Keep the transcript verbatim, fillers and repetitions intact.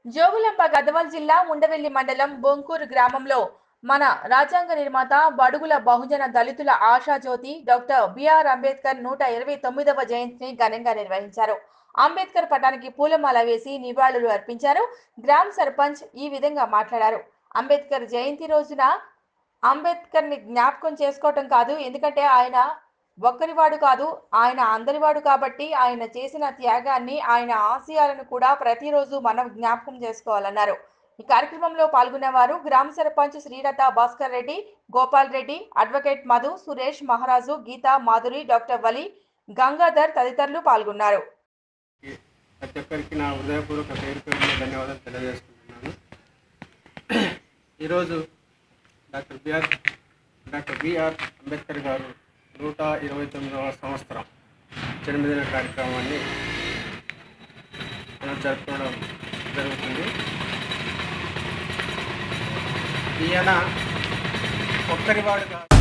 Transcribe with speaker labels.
Speaker 1: జోగులాంబ గద్వాల జిల్లా ఉండవెల్లి మండలం బొంకూరు గ్రామంలో మన రాజ్యాంగ నిర్మాత బడుగుల బహుజన దళితుల ఆశాజ్యోతి డాక్టర్ బిఆర్ అంబేద్కర్ నూట ఇరవై తొమ్మిదవ జయంతిని ఘనంగా నిర్వహించారు. అంబేద్కర్ పటానికి పూలమాల వేసి నివాళులు అర్పించారు. గ్రామ సర్పంచ్ ఈ విధంగా మాట్లాడారు. అంబేద్కర్ జయంతి రోజున అంబేద్కర్ ని జ్ఞాపకం చేసుకోవటం కాదు, ఎందుకంటే ఆయన ఒక్కరివాడు కాదు, ఆయన అందరివాడు కాబట్టి ఆయన చేసిన త్యాగాన్ని, ఆయన ఆశయాలను కూడా ప్రతిరోజు మనం జ్ఞాపకం చేసుకోవాలన్నారు. ఈ కార్యక్రమంలో పాల్గొన్న వారు గ్రామ సర్పంచ్ శ్రీలత భాస్కర్ రెడ్డి, గోపాల్ రెడ్డి, అడ్వకేట్ మధు, సురేష్, మహారాజు, గీతా, మాధురి, డాక్టర్ వలి, గంగాధర్ తదితరులు పాల్గొన్నారు.
Speaker 2: ప్రతి ఒక్కరికి నా హృదయపూర్వక పేరు పేరున ధన్యవాదాలు తెలియజేసుకుంటున్నాను. ఈరోజు doctor BR doctor BR Ambedkar garu నూట ఇరవై తొమ్మిదవ సంవత్సరం జన్మదిన కార్యక్రమాన్ని మనం జరుపుకోవడం జరుగుతుంది. ఈయన ఒక్కరివాడుగా